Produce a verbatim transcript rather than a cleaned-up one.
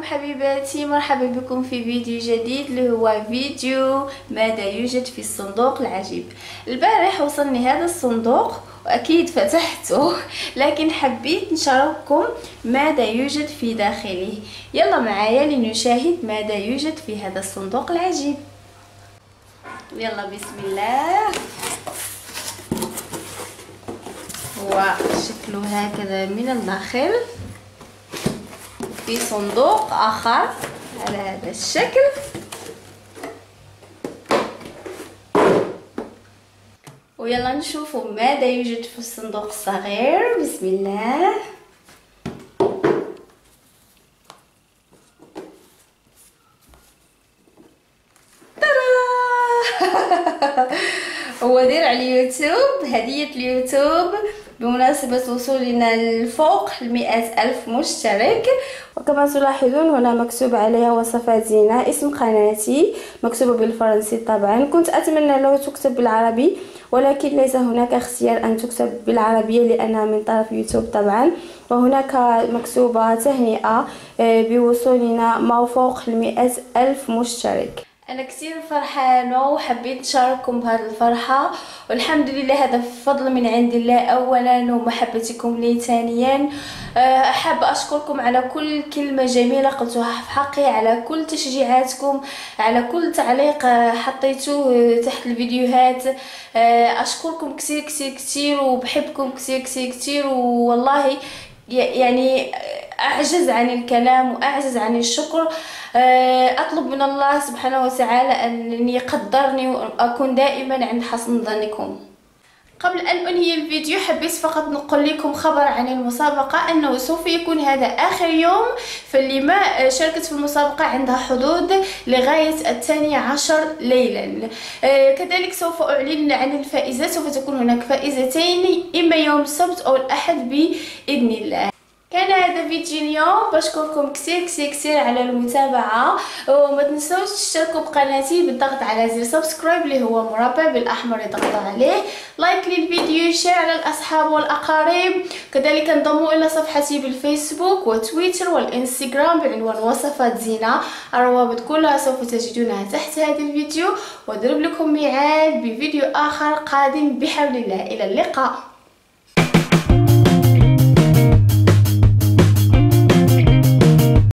حبيباتي، مرحبا بكم في فيديو جديد اللي هو فيديو ماذا يوجد في الصندوق العجيب. البارح وصلني هذا الصندوق واكيد فتحته، لكن حبيت نشارككم ماذا يوجد في داخله. يلا معايا لنشاهد ماذا يوجد في هذا الصندوق العجيب. يلا بسم الله. هو شكله هكذا من الداخل، في صندوق آخر على هذا الشكل. ويلا نشوفوا ماذا يوجد في الصندوق الصغير. بسم الله. هو دير على اليوتيوب، هدية اليوتيوب بمناسبة وصولنا لفوق المئة ألف مشترك. وكما تلاحظون هنا مكتوب عليها وصفات زينة، اسم قناتي مكتوبة بالفرنسي. طبعا كنت أتمنى لو تكتب بالعربي، ولكن ليس هناك اختيار أن تكتب بالعربية لأنها من طرف يوتيوب طبعا. وهناك مكتوبة تهنئة بوصولنا ما فوق المئة ألف مشترك. انا كثير فرحانه وحبيت نشارككم بهذه الفرحه، والحمد لله هذا فضل من عند الله اولا ومحبتكم لي ثانيا. احب اشكركم على كل كلمه جميله قلتوها في حقي، على كل تشجيعاتكم، على كل تعليق حطيتوه تحت الفيديوهات. اشكركم كثير كثير كثير وبحبكم كثير كثير كثير، والله يعني أعجز عن الكلام وأعجز عن الشكر. أطلب من الله سبحانه وتعالى أن يقدرني وأكون دائما عند حسن ظنكم. قبل أن أنهي الفيديو حبيت فقط نقول لكم خبر عن المسابقة، أنه سوف يكون هذا آخر يوم، فاللي ما شاركت في المسابقة عندها حدود لغاية الثاني عشر ليلا. كذلك سوف أعلن عن الفائزة، سوف تكون هناك فائزتين إما يوم السبت أو الأحد بإذن الله. كان هذا فيديو اليوم، بشكركم كثير كثير كثير على المتابعه، وما تنسوش تشتركوا بقناتي بالضغط على زر سبسكرايب اللي هو مربع بالاحمر يضغطوا عليه، لايك للفيديو، شير على الاصحاب والاقارب. كذلك انضموا الى صفحتي بالفيسبوك وتويتر والانستغرام بعنوان وصفات زينه، الروابط كلها سوف تجدونها تحت هذا الفيديو. واضرب لكم ميعاد بفيديو اخر قادم بحول الله. الى اللقاء.